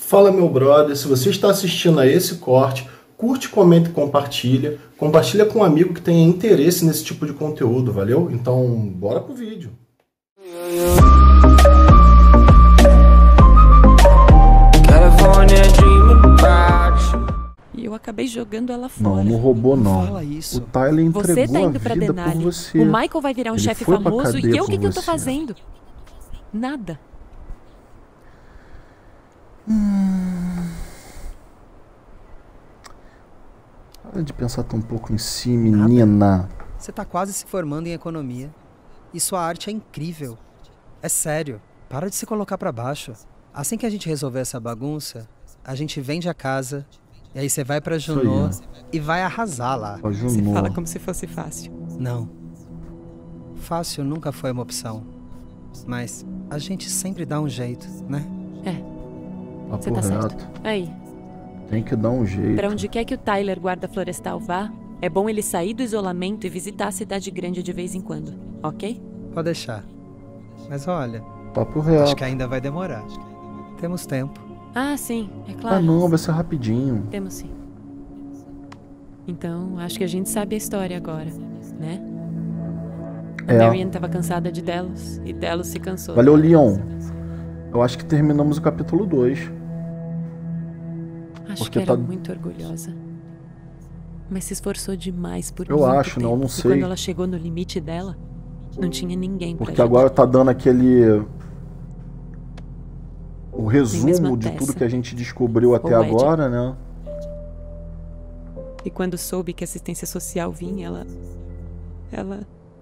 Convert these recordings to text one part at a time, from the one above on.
Fala, meu brother, se você está assistindo a esse corte, curte, comenta e compartilha. Compartilha com um amigo que tenha interesse nesse tipo de conteúdo, valeu? Então, bora pro vídeo. E eu acabei jogando ela fora. Não roubou não. Fala isso. O Tyler entregou Você tá indo a pra vida Denali. por você. O Michael vai virar um Ele chefe foi pra famoso cadeia e eu, o que por que eu tô você. fazendo? Nada. Para de pensar tão pouco em si, menina. Você tá quase se formando em economia. E sua arte é incrível. É sério. Para de se colocar pra baixo. Assim que a gente resolver essa bagunça, a gente vende a casa, e aí você vai pra Isso aí, Junô e vai arrasar lá. Ó, Você Junô. fala como se fosse fácil. Não. Fácil nunca foi uma opção. Mas a gente sempre dá um jeito, né? Papo Você tá certo. reto. Aí, Tem que dar um jeito. pra onde quer que o Tyler, guarda florestal, vá, é bom ele sair do isolamento e visitar a cidade grande de vez em quando, ok? Pode deixar. Mas olha, Papo reto. acho que ainda vai demorar. Temos tempo. Ah, sim, é claro. Ah não, vai ser rapidinho. Temos sim. Então, acho que a gente sabe a história agora, né? A É. Marian tava cansada de Delos, e Delos se cansou. Valeu, Leon. Eu acho que terminamos o capítulo 2. Acho porque que era tá- muito orgulhosa. Mas se esforçou demais por Eu muito acho, tempo. não E sei. quando ela chegou no limite dela, não tinha ninguém pra Porque ajudar. agora tá dando aquele... O mesma resumo de peça. tudo que a gente descobriu até Ou Ed. agora, né? E quando soube que a assistência social vinha, ela...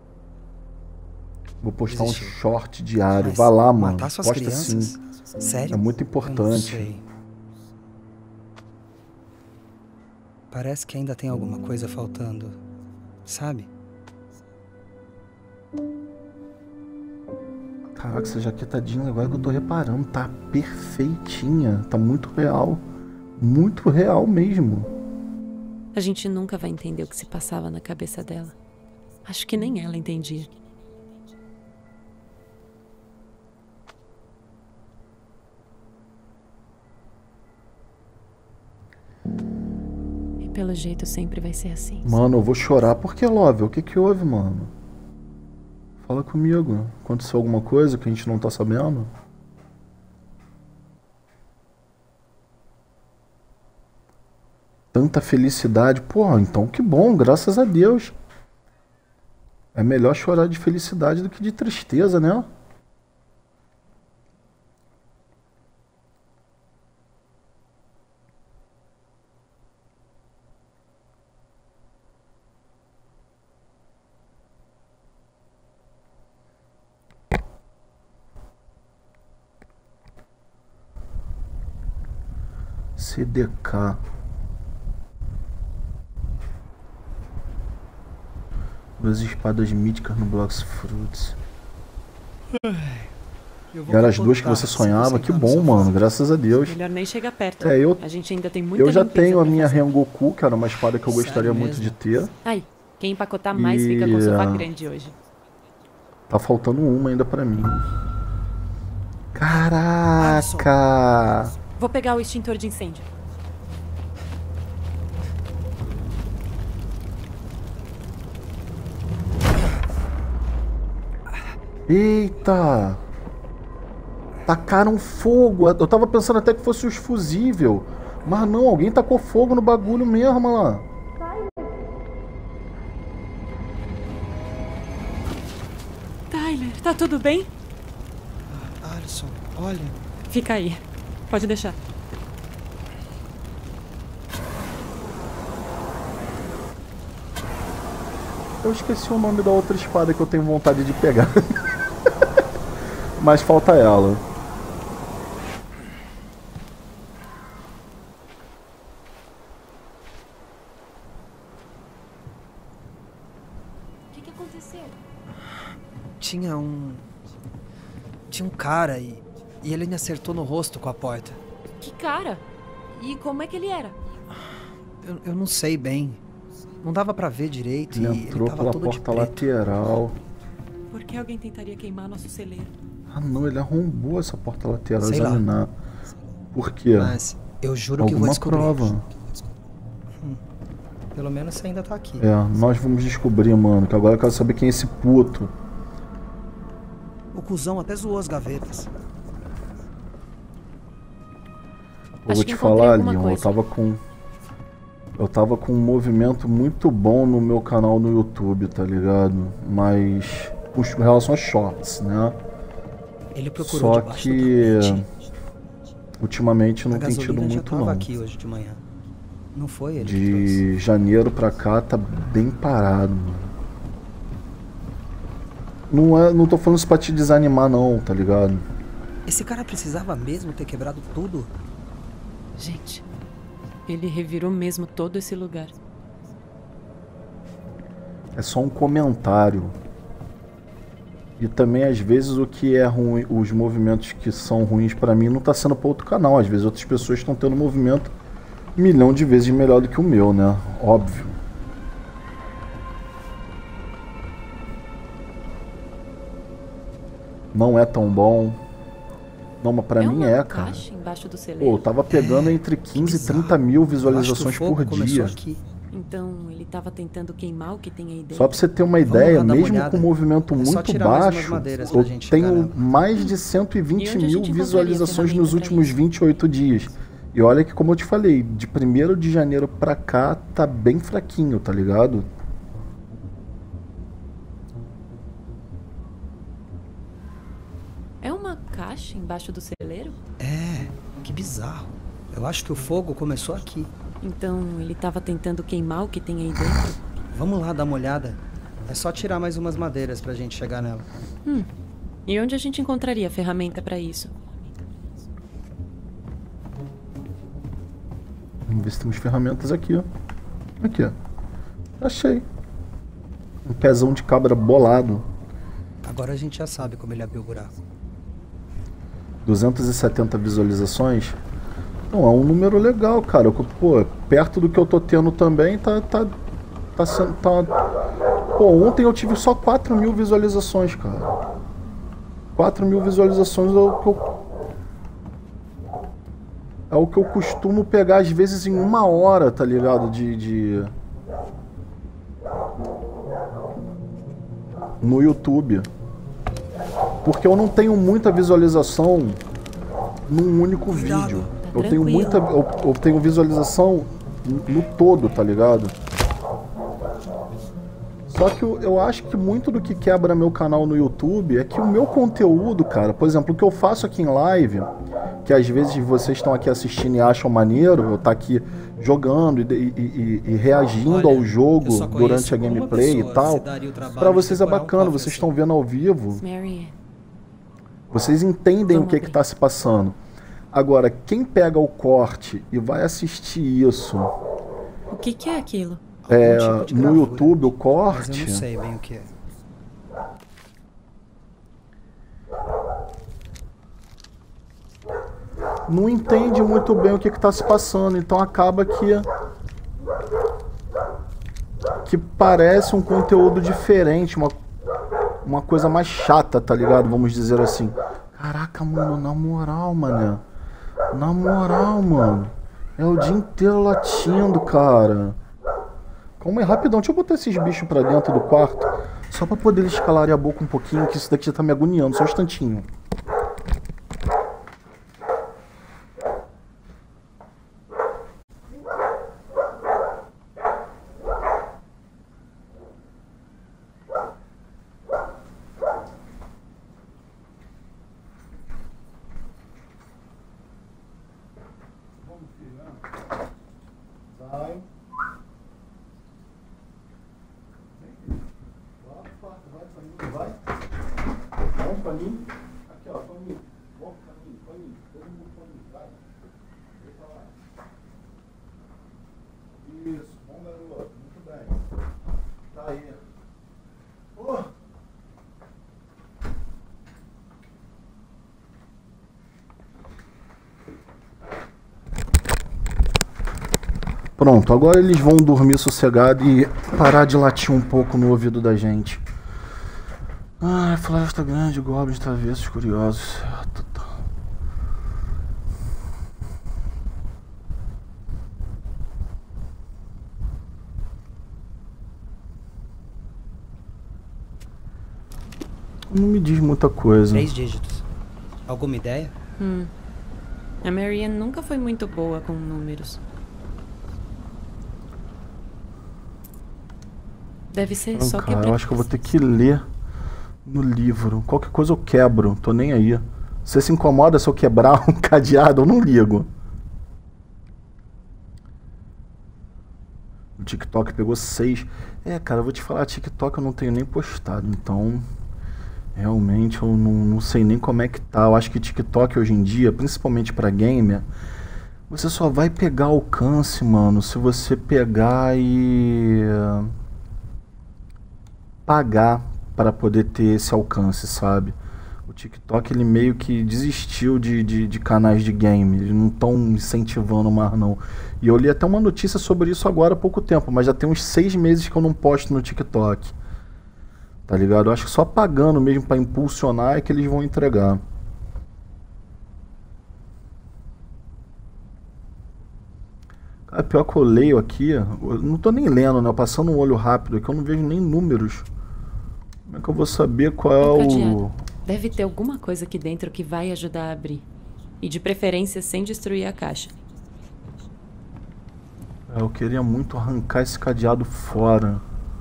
Vou postar um Desistiu. short diário. Mas Vai lá, mano. matar suas Posta crianças? sim. Sério? É muito Eu não importante. sei. Parece que ainda tem alguma coisa faltando, sabe? Caraca, essa jaqueta jeans, agora que eu tô reparando, tá perfeitinha. Tá muito real. Muito real mesmo. A gente nunca vai entender o que se passava na cabeça dela. Acho que nem ela entendia. E pelo jeito sempre vai ser assim. Mano, eu vou chorar. Por que, Love? O que que houve, mano? Fala comigo. Aconteceu alguma coisa que a gente não tá sabendo? Tanta felicidade. Porra, então que bom, graças a Deus. É melhor chorar de felicidade do que de tristeza, né? CDK. Duas espadas míticas no Blox Fruits. E eram as duas que você sonhava? Que bom, mano. Graças a Deus. Melhor nem chegar perto. É, eu- A gente ainda tem muita Eu já limpeza tenho a pra minha fazer. Rengoku, que era uma espada que eu Sério gostaria muito mesmo? de ter. Aí, quem empacotar mais fica com o sofá grande hoje. Tá faltando uma ainda pra mim. Caraca! Vou pegar o extintor de incêndio. Eita! Tacaram fogo. Eu tava pensando até que fosse os fusível. Mas não, alguém tacou fogo no bagulho mesmo lá. Tyler, tá tudo bem? Alisson, olha. Fica aí. Pode deixar. Eu esqueci o nome da outra espada que eu tenho vontade de pegar. Mas falta ela. O que aconteceu? Tinha um cara e ele me acertou no rosto com a porta. Que cara? E como é que ele era? Eu não sei bem. Não dava pra ver direito Ele e ele entrou tava pela todo de porta preto. lateral. Por que alguém tentaria queimar nosso celeiro? Ah não, ele arrombou essa porta lateral, Sei lá. examinar. Por quê? Mas eu juro que vou Alguma descobrir. prova. Pelo menos você ainda tá aqui. É, nós vamos descobrir, mano, que agora eu quero saber quem é esse puto. O cuzão até zoou as gavetas. Eu Acho vou que te encontrei falar, alguma Leon, coisa. eu tava com um movimento muito bom no meu canal no YouTube, tá ligado? Mas com relação a shorts, né? Ele procurou Só debaixo que do tapete. ultimamente não A tem tido gasolina já muito tava não. aqui hoje de manhã. Não foi ele que trouxe. De janeiro pra cá tá bem parado, mano. Não tô falando isso pra te desanimar não, tá ligado? Esse cara precisava mesmo ter quebrado tudo? Gente, ele revirou mesmo todo esse lugar. É só um comentário. E também às vezes o que é ruim, os movimentos que são ruins pra mim não tá sendo pra outro canal. Às vezes outras pessoas estão tendo um movimento 1.000.000 de vezes melhor do que o meu, né? Óbvio. Não é tão bom. Não, mas pra mim uma é, cara. caixa embaixo do Pô, celeiro. eu tava pegando entre 15 e 30 mil visualizações por dia. Aqui. Então ele tava tentando queimar o que tem aí dentro. Só pra você ter uma Vamos ideia, lá dar uma mesmo olhada. com um movimento É só muito tirar mais umas baixo, madeiras pra eu gente chegar tenho nela. mais de E 120 onde a mil gente encontraria visualizações ferramenta nos pra últimos isso? 28 dias. E olha que, como eu te falei, de 1º de janeiro pra cá tá bem fraquinho, tá ligado? É uma caixa embaixo do celeiro? É, que bizarro. Eu acho que o fogo começou aqui. Então ele tava tentando queimar o que tem aí dentro? Vamos lá dar uma olhada. É só tirar mais umas madeiras pra gente chegar nela. E onde a gente encontraria ferramenta pra isso? Vamos ver se temos ferramentas aqui, ó. Aqui, ó. Achei. Um pezão de cabra bolado. Agora a gente já sabe como ele abriu o buraco. 270 visualizações. Não, é um número legal, cara. Pô, perto do que eu tô tendo também, tá sendo. Pô, ontem eu tive só 4.000 visualizações, cara. 4.000 visualizações é o que eu costumo pegar às vezes em 1 hora, tá ligado? No YouTube. Porque eu não tenho muita visualização num único vídeo. Eu tenho muita. Eu tenho visualização no todo, tá ligado? Só que eu acho que muito do que quebra meu canal no YouTube é que o meu conteúdo, cara, por exemplo, o que eu faço aqui em live, que às vezes vocês estão aqui assistindo e acham maneiro, eu tá aqui jogando e reagindo ao jogo durante a gameplay e tal, pra vocês é bacana, vocês estão vendo ao vivo, Mary, vocês entendem o que tá se passando. Agora, quem pega o corte e vai assistir isso o que é aquilo? Algum tipo de no gravura. YouTube, o Mas eu corte... não sei bem o que é. não entende muito bem o que está se passando, então acaba que parece um conteúdo diferente, uma coisa mais chata, tá ligado? Vamos dizer assim. Caraca, mano, na moral, mané. Na moral, mano. É o dia inteiro latindo, cara. Calma aí, rapidão. Deixa eu botar esses bichos pra dentro do quarto, só pra poder eles calarem a boca um pouquinho, que isso daqui já tá me agoniando. Só um instantinho. Vai. Vai. Vamos pra mim. Aqui, ó, pra mim. Vamos pra mim. Todo mundo pra mim. Vai. Deixa lá. Isso. Bom, garoto. Muito bem. Tá aí. Pronto, agora eles vão dormir sossegado e parar de latir um pouco no ouvido da gente. Ai, Floresta Grande, Goblins, Travessos, Curiosos. Não me diz muita coisa. 3 dígitos. Alguma ideia? A Marianne nunca foi muito boa com números. Deve ser Não, só cara, que eu acho que eu vou ter que ler no livro. Qualquer coisa eu quebro, tô nem aí. Você se incomoda se eu quebrar um cadeado? Eu não ligo. O TikTok pegou 6. É, cara, eu vou te falar, TikTok eu não tenho nem postado, então realmente eu não sei nem como é que tá. Eu acho que TikTok hoje em dia, principalmente pra gamer, você só vai pegar alcance, mano, se você pegar e pagar para poder ter esse alcance, sabe? O TikTok ele meio que desistiu de canais de game, eles não estão incentivando mais não. E eu li até uma notícia sobre isso agora há pouco tempo, mas já tem uns 6 meses que eu não posto no TikTok. Tá ligado? Eu acho que só pagando mesmo para impulsionar é que eles vão entregar. Cara, pior que eu leio aqui, eu não tô nem lendo, né? Passando um olho rápido aqui, eu não vejo nem números. Como é que eu vou saber qual é o... cadeado. Deve ter alguma coisa aqui dentro que vai ajudar a abrir. E de preferência sem destruir a caixa. Eu queria muito arrancar esse cadeado fora.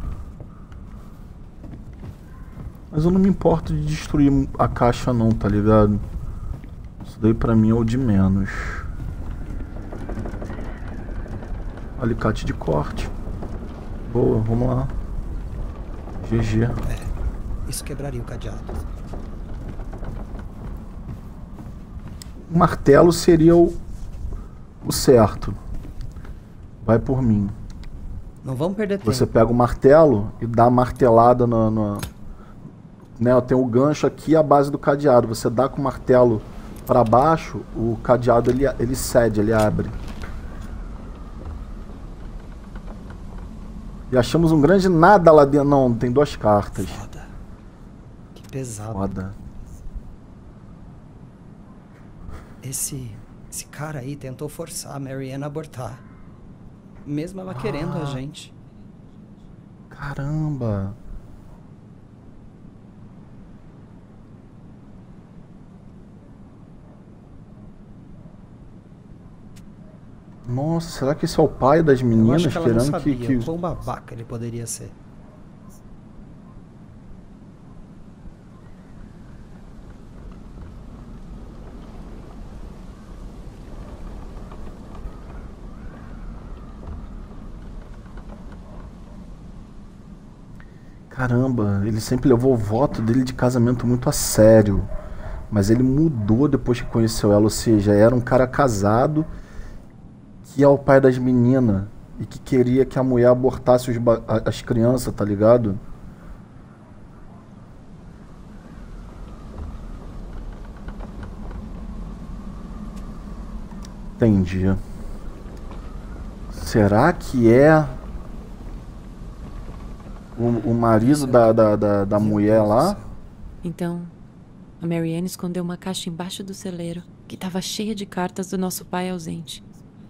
Mas eu não me importo de destruir a caixa não, tá ligado? Isso daí pra mim é o de menos. Alicate de corte. Boa, vamos lá. GG. Isso quebraria o cadeado. O martelo seria o certo. Vai por mim. Não vamos perder tempo. Você pega o martelo e dá a martelada né, tem o gancho aqui à base do cadeado. Você dá com o martelo para baixo, o cadeado ele cede, ele abre. E achamos um grande nada lá dentro. Não, tem 2 cartas. Foda. Que pesado. Foda. Esse cara aí tentou forçar a Marianne a abortar. Mesmo ela querendo a gente. Caramba. Nossa, será que esse é o pai das Eu meninas acho que ela não querendo sabia quão babaca ele poderia ser. Caramba, ele sempre levou o voto dele de casamento muito a sério. Mas ele mudou depois que conheceu ela, ou seja, era um cara casado que é o pai das meninas e que queria que a mulher abortasse as crianças, tá ligado? Entendi. Será que é o marido da mulher lá? Então, a Marianne escondeu uma caixa embaixo do celeiro, que estava cheia de cartas do nosso pai ausente.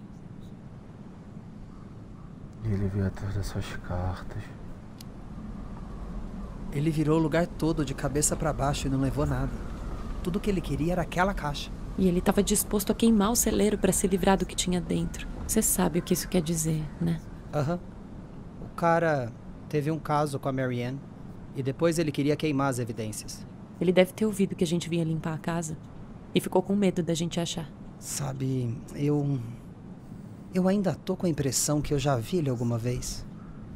Ele veio atrás dessas cartas. Ele virou o lugar todo de cabeça pra baixo e não levou nada. Tudo que ele queria era aquela caixa. E ele estava disposto a queimar o celeiro para se livrar do que tinha dentro. Você sabe o que isso quer dizer, né? Aham. O cara teve um caso com a Marianne e depois ele queria queimar as evidências. Ele deve ter ouvido que a gente vinha limpar a casa e ficou com medo da gente achar. Sabe, eu ainda tô com a impressão que eu já vi ele alguma vez.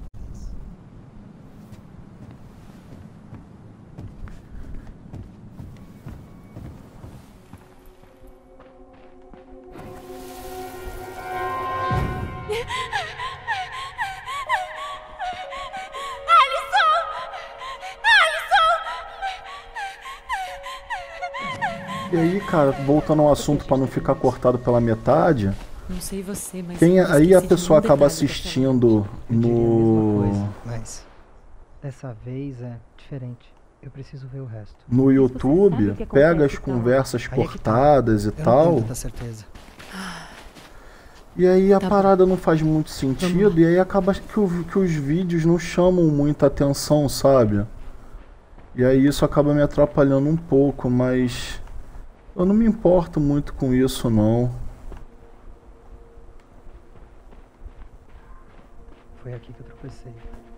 E aí, cara, voltando ao assunto pra não ficar cortado pela metade, Não sei você, mas aí eu a esqueci de pessoa um acaba detalhe da assistindo no Mas Dessa vez é diferente. Eu preciso ver o resto. no sabe YouTube, o que pega as acontece, então? conversas Aí é que tá. cortadas e eu não tenho tal, muita certeza. e aí a Tá bom. parada não faz muito sentido, e aí acaba que os vídeos não chamam muita atenção, sabe? E aí isso acaba me atrapalhando um pouco, mas eu não me importo muito com isso não. Foi aqui que eu tropecei.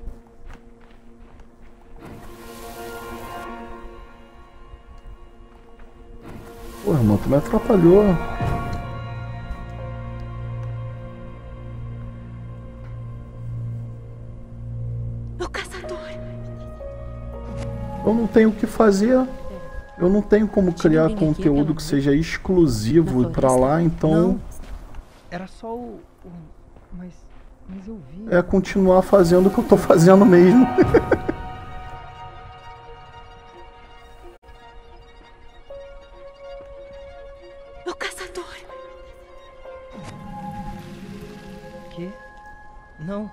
Pô, irmão, tu me atrapalhou. O caçador. Eu não tenho o que fazer. Eu não tenho como criar ninguém aqui, conteúdo pelo que seja exclusivo Na pra floresta? lá, então Não. Era só Mas eu vi. é continuar fazendo o que eu tô fazendo mesmo. O caçador. Que? Não.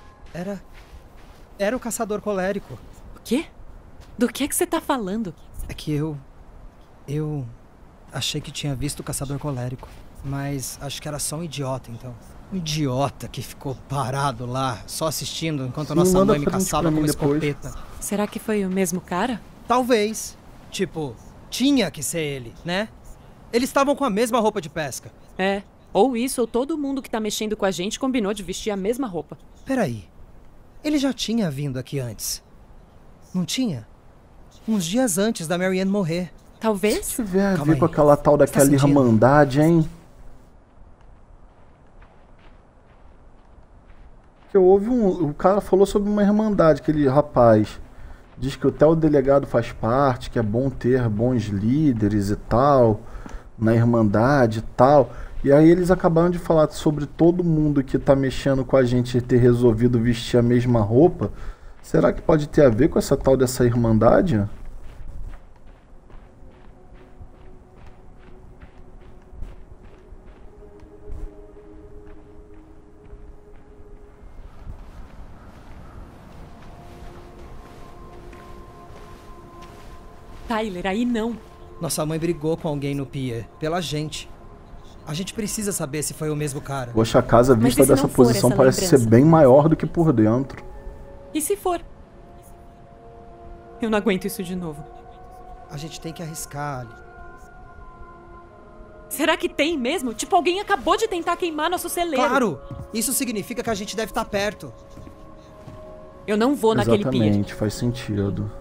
Era o caçador colérico. O quê? Do que você tá falando? É que eu achei que tinha visto o caçador colérico, mas acho que era só um idiota, então. Um idiota que ficou parado lá, só assistindo, enquanto a Sim, nossa manda mãe me print caçava pra com mim uma depois. escopeta. Será que foi o mesmo cara? Talvez. Tipo, tinha que ser ele, né? Eles estavam com a mesma roupa de pesca. É. Ou isso, ou todo mundo que tá mexendo com a gente combinou de vestir a mesma roupa. Peraí. Ele já tinha vindo aqui antes. Não tinha? Uns dias antes da Marianne morrer. Talvez? Se tiver a Calma ver com aí. aquela tal Você tá daquela sentindo? irmandade, hein? Que o cara falou sobre uma irmandade, aquele rapaz. Diz que até o delegado faz parte, que é bom ter bons líderes e tal, na irmandade e tal. E aí eles acabaram de falar sobre todo mundo que tá mexendo com a gente ter resolvido vestir a mesma roupa. Será que pode ter a ver com essa tal dessa irmandade? Tyler, aí não. Nossa mãe brigou com alguém no pier, pela gente. A gente precisa saber se foi o mesmo cara. Poxa, a casa Mas vista e se dessa não for posição essa parece lembrança? ser bem maior do que por dentro. E se for? Eu não aguento isso de novo. A gente tem que arriscar, Ali. Será que tem mesmo? Tipo, alguém acabou de tentar queimar nosso celeiro. Claro! Isso significa que a gente deve estar perto. Eu não vou naquele pier. Exatamente, faz sentido.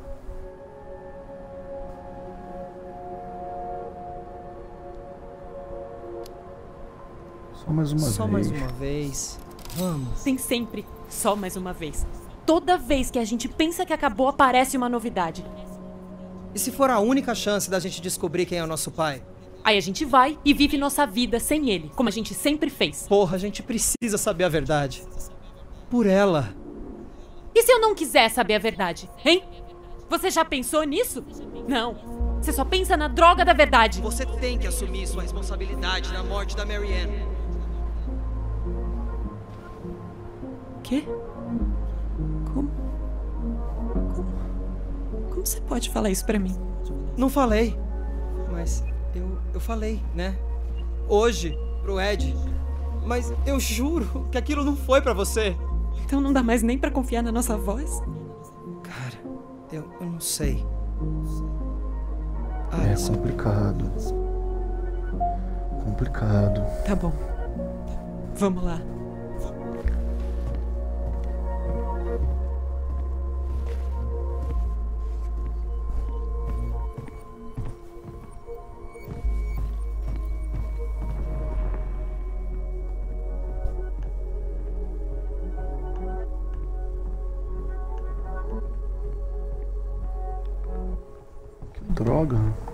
Só mais uma Só vez. mais uma vez. Vamos. Tem sempre. Só mais uma vez. Toda vez que a gente pensa que acabou, aparece uma novidade. E se for a única chance da gente descobrir quem é o nosso pai? Aí a gente vai e vive nossa vida sem ele, como a gente sempre fez. Porra, a gente precisa saber a verdade. Por ela. E se eu não quiser saber a verdade, hein? Você já pensou nisso? Não. Você só pensa na droga da verdade. Você tem que assumir sua responsabilidade na morte da Marianne. Quê? Como? Como você pode falar isso pra mim? Não falei. Mas eu falei, né? Hoje, pro Ed. Mas eu juro que aquilo não foi pra você. Então não dá mais nem pra confiar na nossa voz? Cara, eu não sei. É complicado. Complicado. Tá bom. Vamos lá. Droga.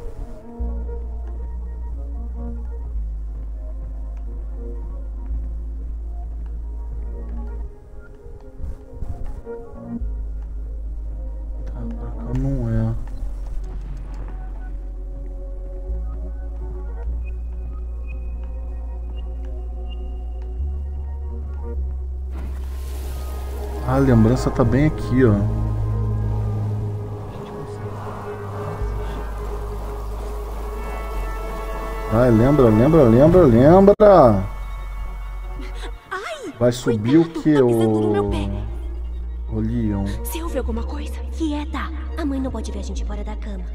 Tá, pra cá não é. Ah, a lembrança tá bem aqui, ó. Vai, lembra. Ai, Vai subir cuidado, o que? tá pisando no meu pé. Ô, Leon. Se houve alguma coisa, quieta. A mãe não pode ver a gente fora da cama.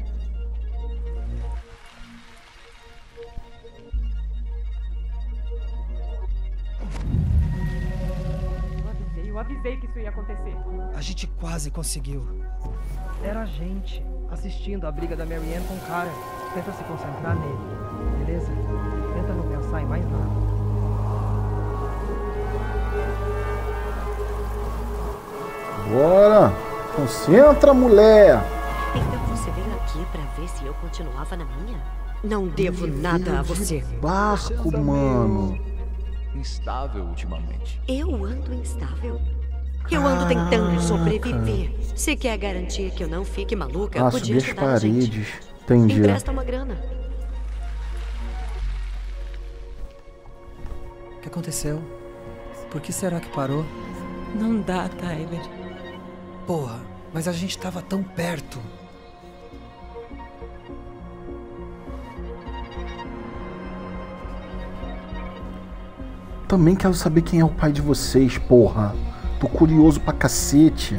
Eu avisei que isso ia acontecer. A gente quase conseguiu. Era a gente assistindo a briga da Marianne com o cara. Tenta se concentrar nele, beleza? Tenta não pensar em mais nada. Bora! Concentra, mulher! Então você veio aqui pra ver se eu continuava na minha? Não devo nada a você. Barco, mano. Instável ultimamente. Eu ando instável. Eu ando tentando sobreviver. Se quer garantir que eu não fique maluca, Ah, podia subir as ajudar a gente. paredes. Entendi. Empresta uma grana. O que aconteceu? Por que será que parou? Não dá, Tyler. Porra, mas a gente tava tão perto. Também quero saber quem é o pai de vocês, porra. Tô curioso pra cacete.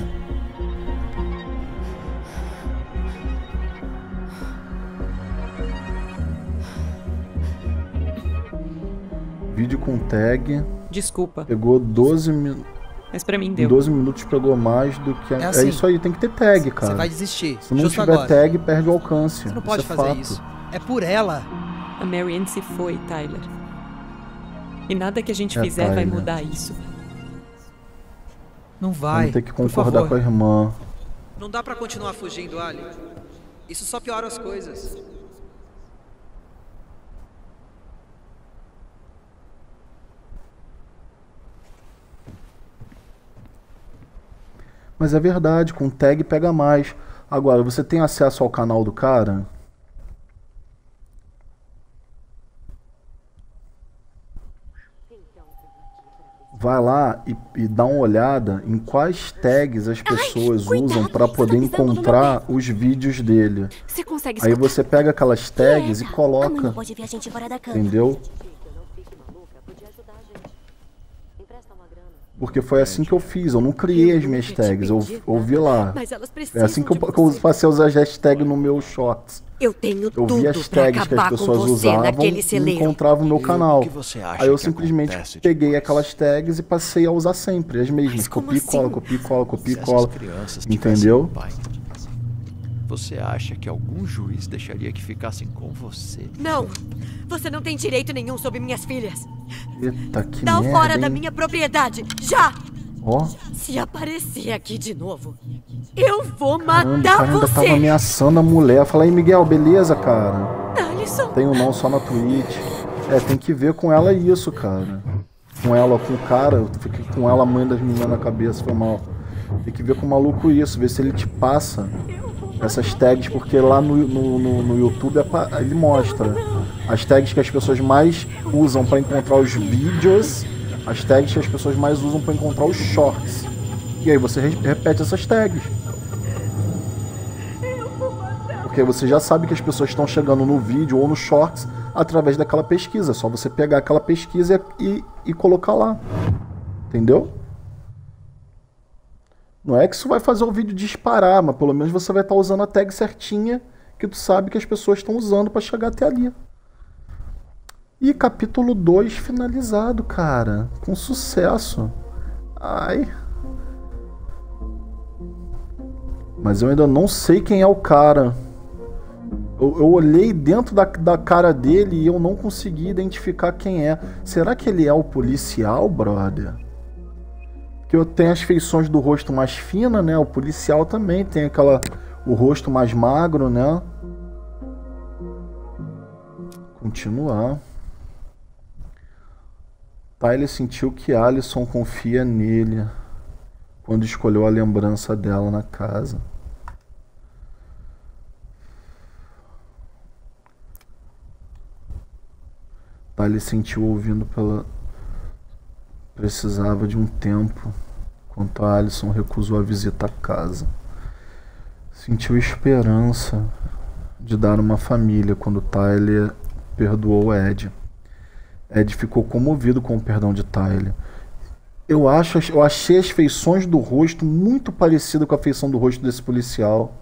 Vídeo com tag. Desculpa, Pegou 12 minutos. mas pra mim Em deu. 12 minutos pegou mais do que... É assim, isso aí, tem que ter tag, cara. Você vai desistir. Se não justo tiver agora. tag, perde o alcance. Você não pode Isso é fazer fato. isso. É por ela. A Marianne se foi, Tyler. E nada que a gente É, fizer vai Tyler. mudar isso. Não vai. Vamos ter que por concordar favor. com a irmã. Não dá pra continuar fugindo, Ali. Isso só piora as coisas. Mas é verdade, com tag pega mais. Agora, você tem acesso ao canal do cara? Vai lá e dá uma olhada em quais tags as pessoas cuidado, usam para você tá poder pisando no meu encontrar os vídeos dele. Você consegue Aí escutar? você pega aquelas tags e A mãe coloca, não pode ver a gente fora da cama. entendeu? Porque foi assim que eu fiz, eu não criei as minhas tags, eu vi lá. Mas elas precisam É assim que de eu você. passei a usar hashtag no meu shorts. Eu tenho Eu tudo vi as pra tags que as acabar com pessoas você usavam naquele e celeiro. encontravam no meu E canal. o que você acha Aí eu que simplesmente acontece peguei depois? aquelas tags e passei a usar sempre, as mesmas. Mas como Copia e cola, assim? copia e cola, copia e Se cola. essas crianças tivessem Entendeu? um pai, você acha que algum juiz deixaria que ficassem com você? Não! Você não tem direito nenhum sobre minhas filhas. Eita, que Dá merda, fora da hein? minha propriedade! Já! Ó, Se aparecer aqui de novo, eu vou caramba, o matar cara ainda tava você! ameaçando a mulher. Fala aí, Miguel, beleza, cara? Alisson! Tenho não só na Twitch. É, tem que ver com ela isso, cara. Com ela, com o cara, eu fiquei com ela, a mãe das meninas na cabeça, foi mal. Tem que ver com o maluco isso, ver se ele te passa essas tags, porque lá no YouTube ele mostra as tags que as pessoas mais usam para encontrar os vídeos, as tags que as pessoas mais usam para encontrar os shorts. E aí você repete essas tags. Porque você já sabe que as pessoas estão chegando no vídeo ou no shorts através daquela pesquisa. É só você pegar aquela pesquisa e colocar lá. Entendeu? Não é que isso vai fazer o vídeo disparar, mas pelo menos você vai estar usando a tag certinha que tu sabe que as pessoas estão usando para chegar até ali. E capítulo 2 finalizado, cara. Com sucesso. Ai. Mas eu ainda não sei quem é o cara. Eu olhei dentro da cara dele e eu não consegui identificar quem é. Será que ele é o policial, brother? Que eu tenho as feições do rosto mais fina, né? O policial também tem o rosto mais magro, né? Continuar. Tyler sentiu que Alison confia nele quando escolheu a lembrança dela na casa. Tyler sentiu ouvindo pela... Precisava de um tempo, enquanto a Alison recusou a visita à casa. Sentiu esperança de dar uma família quando Tyler perdoou Ed. Ed ficou comovido com o perdão de Tyler. Eu achei as feições do rosto muito parecidas com a feição do rosto desse policial.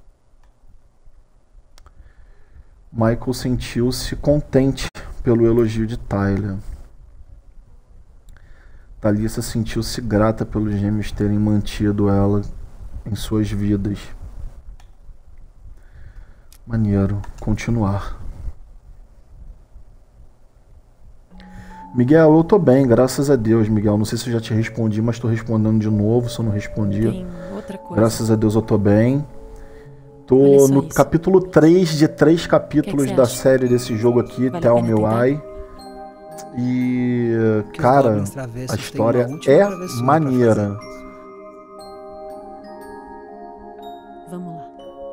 Michael sentiu-se contente pelo elogio de Tyler. Thalissa sentiu-se grata pelos gêmeos terem mantido ela em suas vidas. Maneiro. Continuar. Miguel, eu tô bem, graças a Deus, Miguel. Não sei se eu já te respondi, mas tô respondendo de novo, se eu não respondi. Tem outra coisa. Graças a Deus eu tô bem. Tô Olha só no isso. capítulo 3 de 3 capítulos você da acha? série desse jogo aqui, Vale a Tell pena Me tentar? Why. E, Que os cara, goblins travessos a têm história uma última é travessura pra maneira. fazer. Vamos lá.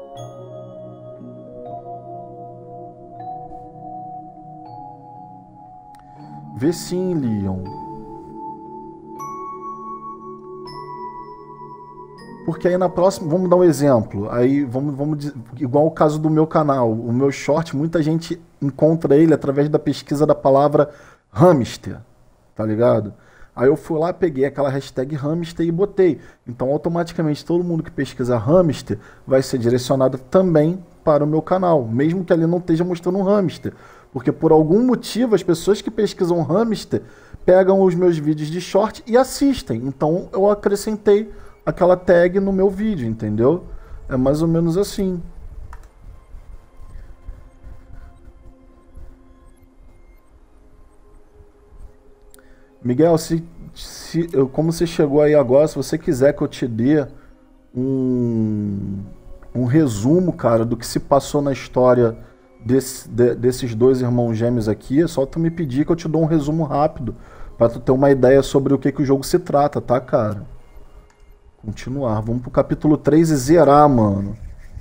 Vê sim, Leon. Porque aí na próxima, vamos dar um exemplo. Aí igual o caso do meu canal, o meu short, muita gente encontra ele através da pesquisa da palavra hamster, tá ligado? Aí eu fui lá, peguei aquela hashtag hamster e botei. Então automaticamente todo mundo que pesquisa hamster vai ser direcionado também para o meu canal, mesmo que ali não esteja mostrando um hamster. Porque por algum motivo as pessoas que pesquisam hamster pegam os meus vídeos de short e assistem. Então eu acrescentei aquela tag no meu vídeo, entendeu? É mais ou menos assim. Miguel, como você chegou aí agora, se você quiser que eu te dê um resumo, cara, do que se passou na história desses dois irmãos gêmeos aqui, é só tu me pedir que eu te dou um resumo rápido, pra tu ter uma ideia sobre o que o jogo se trata, tá, cara? Continuar. Vamos pro capítulo 3 e zerar, mano.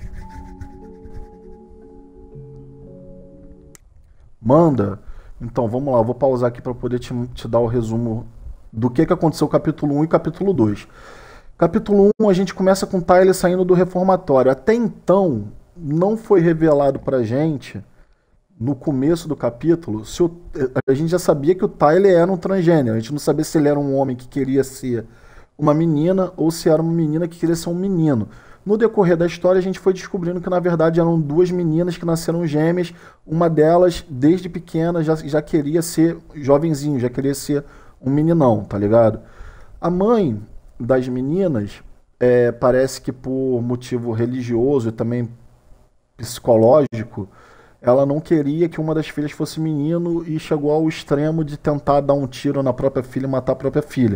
Manda. Então, vamos lá. Eu vou pausar aqui para poder te dar o resumo do que aconteceu no capítulo 1 e capítulo 2. Capítulo 1, a gente começa com Tyler saindo do reformatório. Até então, não foi revelado pra gente, no começo do capítulo, a gente já sabia que o Tyler era um transgênero. A gente não sabia se ele era um homem que queria ser uma menina ou se era uma menina que queria ser um menino. No decorrer da história, a gente foi descobrindo que, na verdade, eram duas meninas que nasceram gêmeas. Uma delas, desde pequena, já queria ser jovenzinho, já queria ser um meninão, tá ligado? A mãe das meninas, parece que por motivo religioso e também psicológico, ela não queria que uma das filhas fosse menino e chegou ao extremo de tentar dar um tiro na própria filha e matar a própria filha.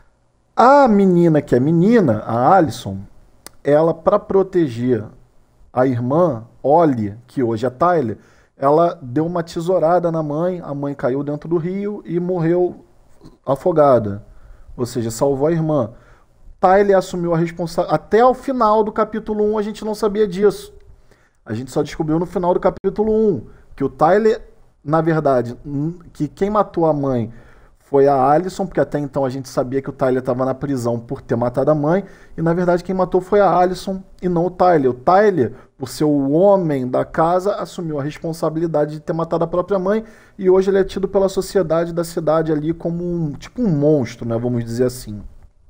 A menina que é menina, a Alison, ela, para proteger a irmã, Ollie, que hoje é Tyler, ela deu uma tesourada na mãe, a mãe caiu dentro do rio e morreu afogada. Ou seja, salvou a irmã. Tyler assumiu a responsabilidade. Até o final do capítulo 1 a gente não sabia disso. A gente só descobriu no final do capítulo 1 que o Tyler, na verdade, que quem matou a mãe foi a Alison, porque até então a gente sabia que o Tyler estava na prisão por ter matado a mãe, e na verdade quem matou foi a Alison e não o Tyler. O Tyler, por ser o homem da casa, assumiu a responsabilidade de ter matado a própria mãe, e hoje ele é tido pela sociedade da cidade ali como um monstro, né, vamos dizer assim.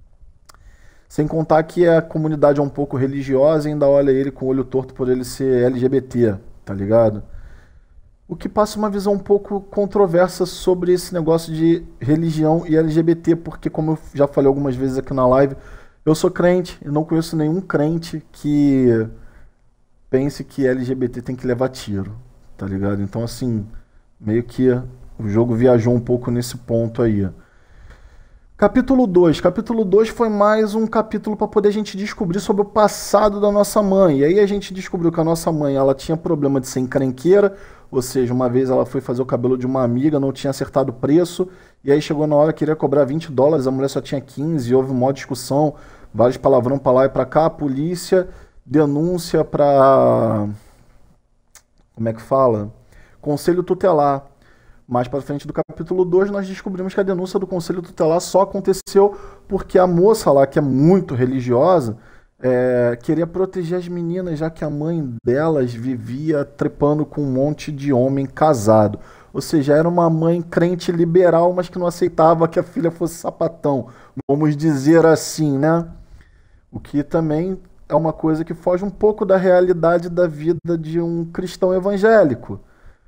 Sem contar que a comunidade é um pouco religiosa e ainda olha ele com o olho torto por ele ser LGBT, tá ligado? O que passa uma visão um pouco controversa sobre esse negócio de religião e LGBT, porque, como eu já falei algumas vezes aqui na live, eu sou crente e não conheço nenhum crente que pense que LGBT tem que levar tiro, tá ligado? Então, assim, meio que o jogo viajou um pouco nesse ponto aí. Capítulo 2. Capítulo 2 foi mais um capítulo para poder a gente descobrir sobre o passado da nossa mãe. E aí a gente descobriu que a nossa mãe, ela tinha problema de ser encrenqueira, ou seja, uma vez ela foi fazer o cabelo de uma amiga, não tinha acertado o preço, e aí chegou na hora, queria cobrar $20, a mulher só tinha 15, houve uma discussão, vários palavrão para lá e para cá, a polícia, denúncia para... como é que fala? Conselho tutelar. Mais para frente do capítulo 2, nós descobrimos que a denúncia do Conselho Tutelar só aconteceu porque a moça lá, que é muito religiosa, queria proteger as meninas, já que a mãe delas vivia trepando com um monte de homem casado. Ou seja, era uma mãe crente liberal, mas que não aceitava que a filha fosse sapatão. Vamos dizer assim, né? O que também é uma coisa que foge um pouco da realidade da vida de um cristão evangélico.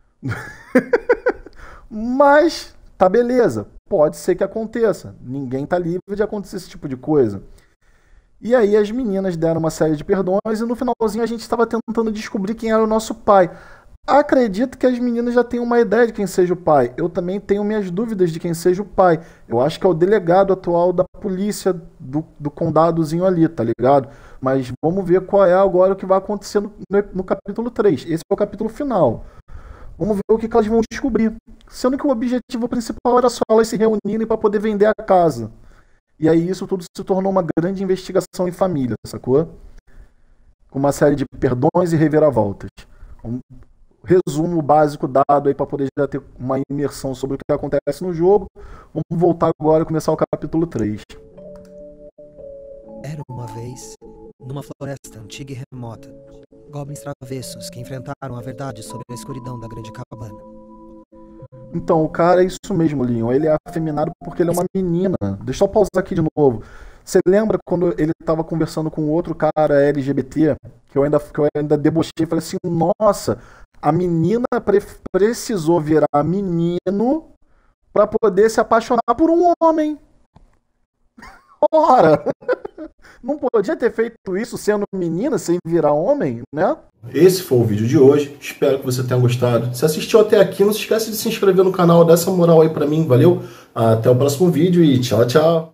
Mas, tá beleza. Pode ser que aconteça. Ninguém tá livre de acontecer esse tipo de coisa. E aí as meninas deram uma série de perdões e no finalzinho a gente estava tentando descobrir quem era o nosso pai. Acredito que as meninas já têm uma ideia de quem seja o pai. Eu também tenho minhas dúvidas de quem seja o pai. Eu acho que é o delegado atual da polícia do condadozinho ali, tá ligado? Mas vamos ver qual é agora o que vai acontecer no capítulo 3. Esse é o capítulo final. Vamos ver o que elas vão descobrir. Sendo que o objetivo principal era só elas se reunirem para poder vender a casa. E aí isso tudo se tornou uma grande investigação em família, sacou? Com uma série de perdões e reviravoltas. Um resumo básico dado aí para poder já ter uma imersão sobre o que acontece no jogo. Vamos voltar agora e começar o capítulo 3. Era uma vez, numa floresta antiga e remota, goblins travessos que enfrentaram a verdade sobre a escuridão da grande cabana. Então, o cara é isso mesmo, Leon. Ele é afeminado porque ele é uma menina. Deixa eu pausar aqui de novo. Você lembra quando ele estava conversando com outro cara LGBT, que eu ainda debochei e falei assim, nossa, a menina precisou virar menino para poder se apaixonar por um homem. Ora! Não podia ter feito isso sendo menina, sem virar homem, né? Esse foi o vídeo de hoje, espero que você tenha gostado. Se assistiu até aqui, não se esquece de se inscrever no canal, dá essa moral aí pra mim, valeu? Até o próximo vídeo e tchau, tchau.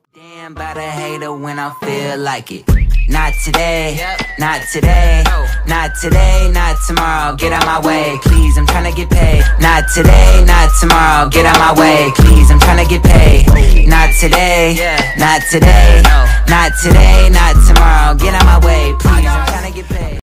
Not today, not today, not today, not tomorrow. Get out my way, please, I'm tryna get paid. Not today, not tomorrow. Get out my way, please, I'm tryna get paid. Not today, not today, not today, not tomorrow. Get out